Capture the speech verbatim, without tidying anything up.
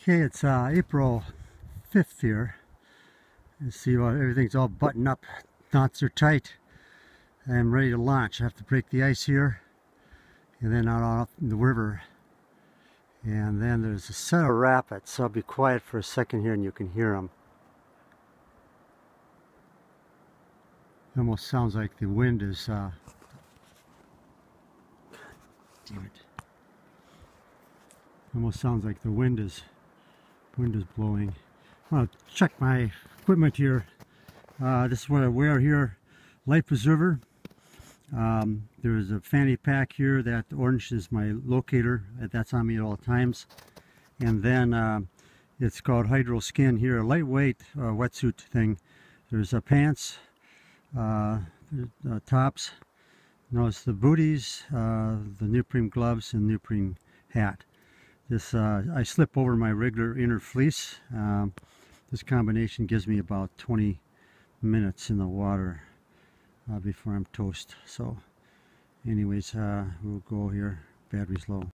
Okay, it's uh, April fifth here. You see what everything's all buttoned up, knots are tight. I'm ready to launch. I have to break the ice here and then out off in the river. And then there's a set of rapids, so I'll be quiet for a second here and you can hear them. It almost sounds like the wind is uh, damn it. Almost sounds like the wind is wind is blowing. I want to check my equipment here. Uh, this is what I wear here. Life preserver. Um, there's a fanny pack here. That orange is my locator. That's on me at all times. And then uh, it's called Hydro Skin here, a lightweight uh, wetsuit thing. There's uh, pants, uh, uh, tops. Notice the booties, uh, the neoprene gloves, and neoprene hat. This uh, I slip over my regular inner fleece. Um, this combination gives me about twenty minutes in the water uh, before I'm toast. So anyways, uh, we'll go here. Battery's low.